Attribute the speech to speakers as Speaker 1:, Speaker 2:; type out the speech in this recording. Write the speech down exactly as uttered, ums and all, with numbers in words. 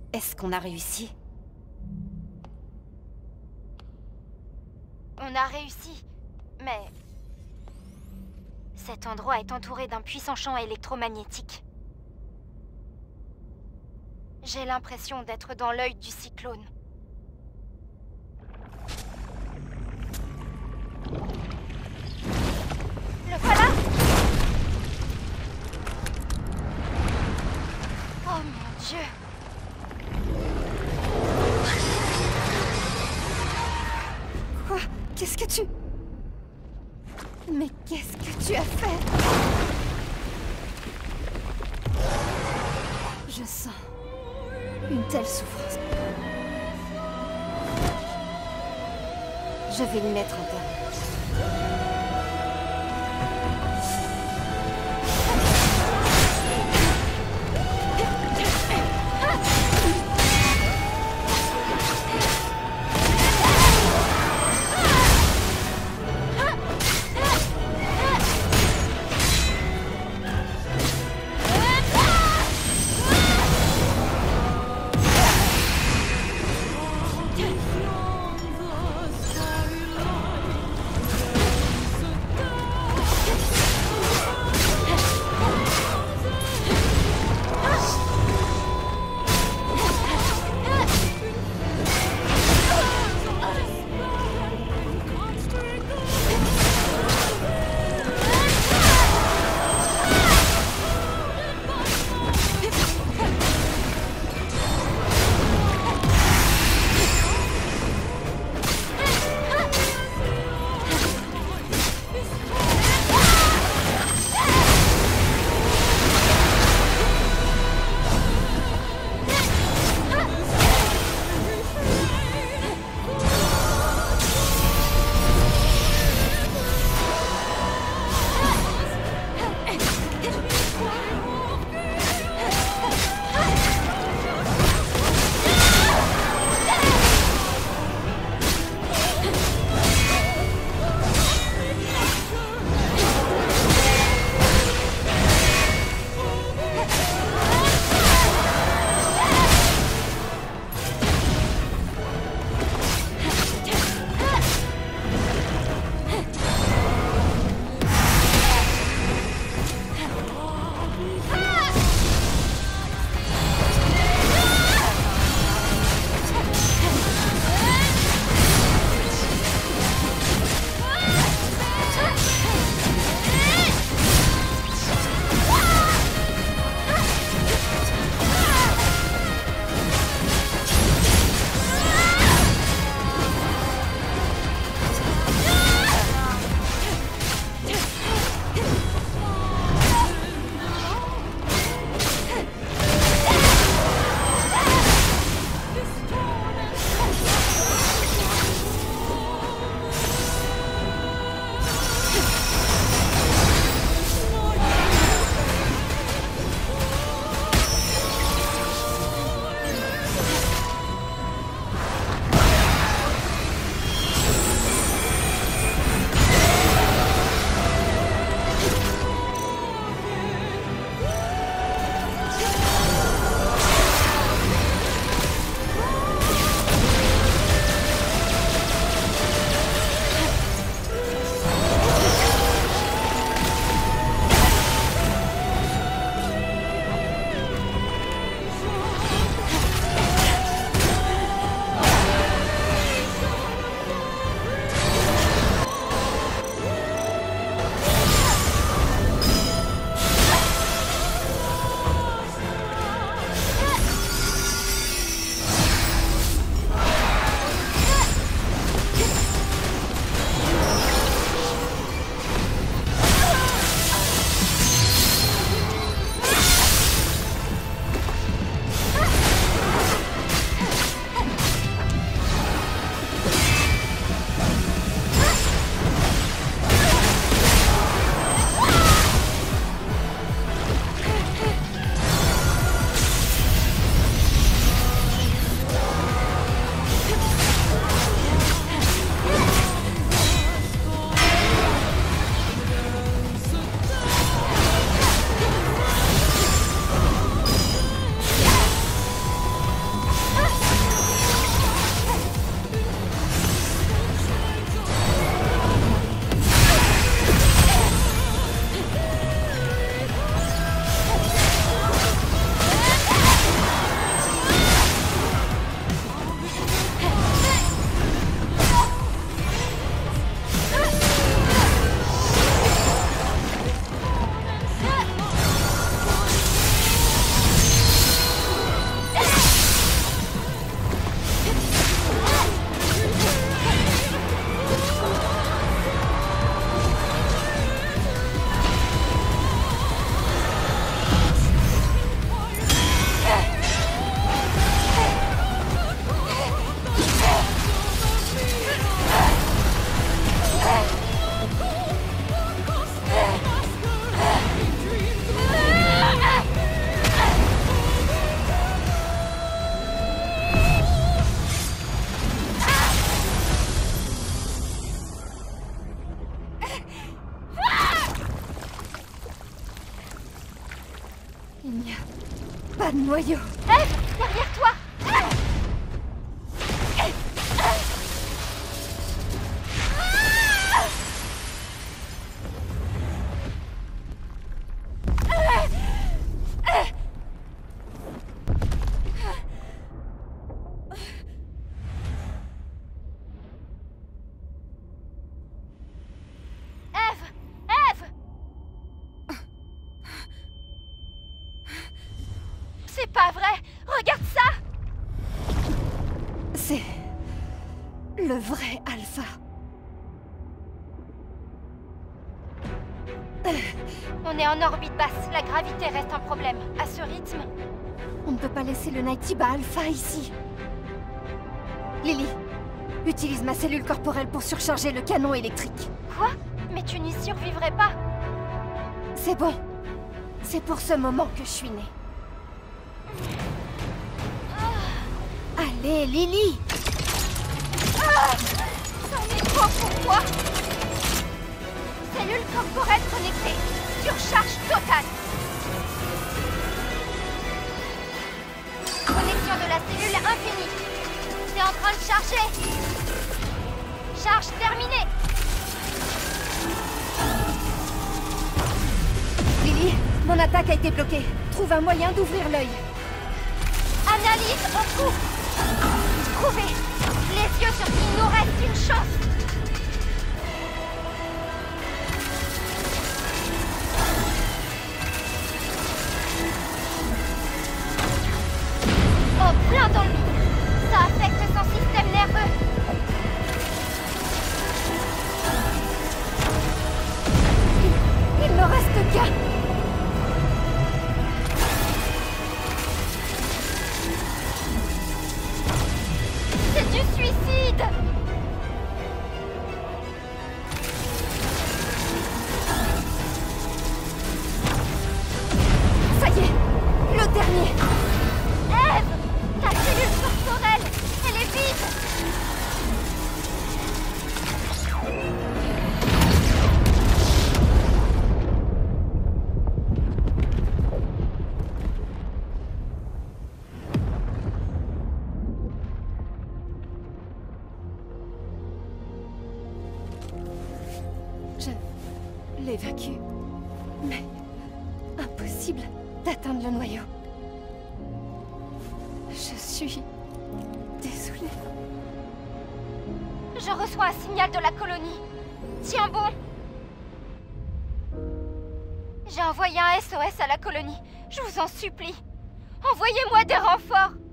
Speaker 1: Est-ce qu'on a réussi?
Speaker 2: On a réussi, mais... cet endroit est entouré d'un puissant champ électromagnétique. J'ai l'impression d'être dans l'œil du cyclone. Le voilà! Oh mon Dieu!
Speaker 1: Quoi? Qu'est-ce que tu... Mais qu'est-ce que tu as fait? Je sens une telle souffrance. Je vais y mettre un terme. Pas de noyau.
Speaker 2: Eve, derrière toi. C'est pas vrai! Regarde ça!
Speaker 1: C'est... le vrai Alpha.
Speaker 2: On est en orbite basse, la gravité reste un problème. À ce rythme...
Speaker 1: On ne peut pas laisser le Nightibah Alpha ici. Lily, utilise ma cellule corporelle pour surcharger le canon électrique.
Speaker 2: Quoi? Mais tu n'y survivrais pas!
Speaker 1: C'est bon. C'est pour ce moment que je suis née. Allez, Lily!
Speaker 2: Ah, c'en est trop pour moi! Cellule corporelle connectée. Surcharge totale. Connexion de la cellule infinie. C'est en train de charger. Charge terminée.
Speaker 1: Lily, mon attaque a été bloquée. Trouve un moyen d'ouvrir l'œil.
Speaker 2: Analyse en cours. Trouvé. Les yeux sur qui il nous reste une chance. Oh, plein dans le bide. Ça affecte son système nerveux.
Speaker 1: Il, il me reste qu'un.
Speaker 2: C'est du suicide!
Speaker 1: Ça y est, le dernier.
Speaker 2: Eve! Ta cellule corporelle, elle est vide!
Speaker 1: Je l'évacue. Mais impossible d'atteindre le noyau. Je suis désolée.
Speaker 2: Je reçois un signal de la colonie. Tiens bon! J'ai envoyé un S O S à la colonie. Je vous en supplie. Envoyez-moi des renforts!